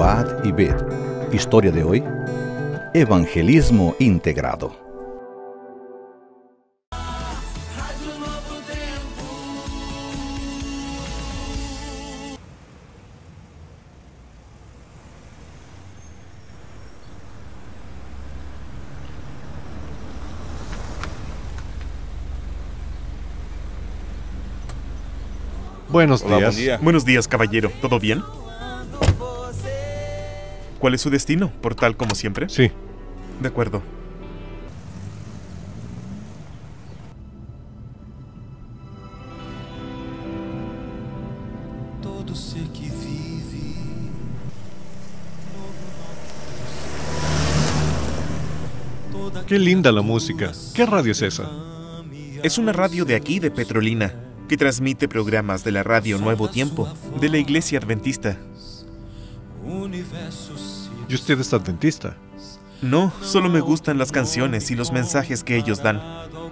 Probad y ved. Historia de hoy: evangelismo integrado. Buenos Hola, días. buen día. Buenos días, caballero. ¿Todo bien? ¿Cuál es su destino? ¿Portal como siempre? Sí. De acuerdo. Qué linda la música. ¿Qué radio es esa? Es una radio de aquí, de Petrolina, que transmite programas de la radio Nuevo Tiempo, de la Iglesia Adventista. ¿Y usted es adventista? No, solo me gustan las canciones y los mensajes que ellos dan.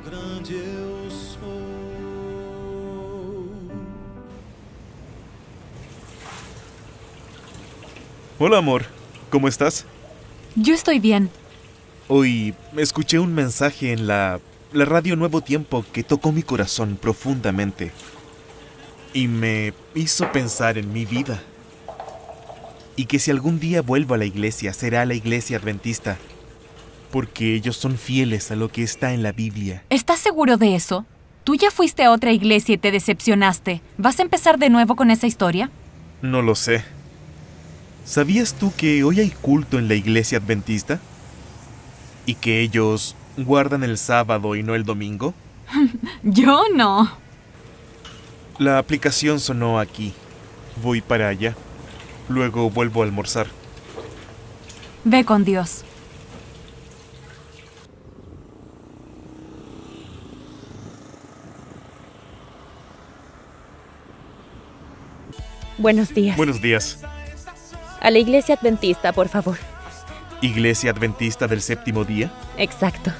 Hola, amor. ¿Cómo estás? Yo estoy bien. Hoy escuché un mensaje en la radio Nuevo Tiempo que tocó mi corazón profundamente y me hizo pensar en mi vida. Y que si algún día vuelvo a la iglesia, será la iglesia adventista, porque ellos son fieles a lo que está en la Biblia. ¿Estás seguro de eso? Tú ya fuiste a otra iglesia y te decepcionaste. ¿Vas a empezar de nuevo con esa historia? No lo sé. ¿Sabías tú que hoy hay culto en la iglesia adventista? ¿Y que ellos guardan el sábado y no el domingo? Yo no. La aplicación sonó aquí. Voy para allá. Luego vuelvo a almorzar. Ve con Dios. Buenos días. Buenos días. A la iglesia adventista, por favor. ¿Iglesia Adventista del Séptimo Día? Exacto.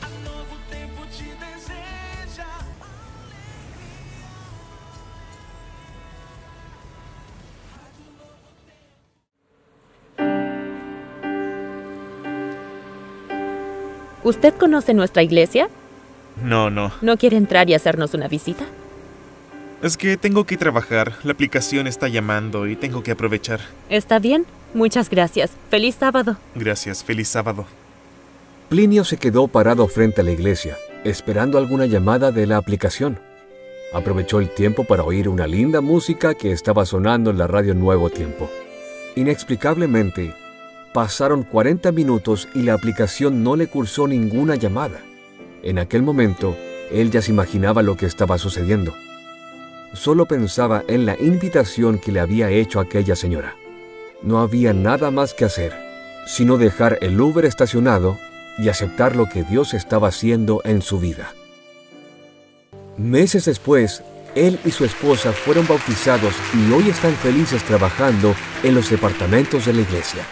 ¿Usted conoce nuestra iglesia? No. ¿No quiere entrar y hacernos una visita? Es que tengo que trabajar. La aplicación está llamando y tengo que aprovechar. Está bien. Muchas gracias. Feliz sábado. Gracias. Feliz sábado. Plinio se quedó parado frente a la iglesia, esperando alguna llamada de la aplicación. Aprovechó el tiempo para oír una linda música que estaba sonando en la radio Nuevo Tiempo. Inexplicablemente, pasaron 40 minutos y la aplicación no le cursó ninguna llamada. En aquel momento, él ya se imaginaba lo que estaba sucediendo. Solo pensaba en la invitación que le había hecho aquella señora. No había nada más que hacer, sino dejar el Uber estacionado y aceptar lo que Dios estaba haciendo en su vida. Meses después, él y su esposa fueron bautizados y hoy están felices trabajando en los departamentos de la iglesia.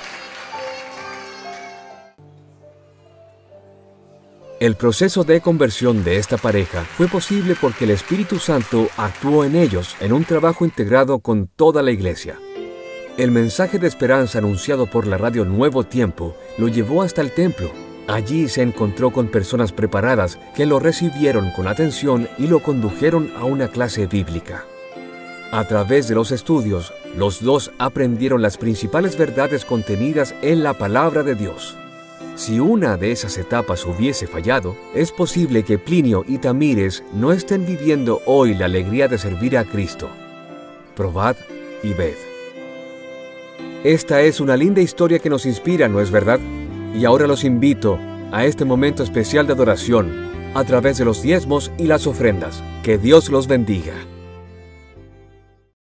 El proceso de conversión de esta pareja fue posible porque el Espíritu Santo actuó en ellos en un trabajo integrado con toda la iglesia. El mensaje de esperanza anunciado por la radio Nuevo Tiempo lo llevó hasta el templo. Allí se encontró con personas preparadas que lo recibieron con atención y lo condujeron a una clase bíblica. A través de los estudios, los dos aprendieron las principales verdades contenidas en la palabra de Dios. Si una de esas etapas hubiese fallado, es posible que Plinio y Tamires no estén viviendo hoy la alegría de servir a Cristo. Probad y ved. Esta es una linda historia que nos inspira, ¿no es verdad? Y ahora los invito a este momento especial de adoración a través de los diezmos y las ofrendas. Que Dios los bendiga.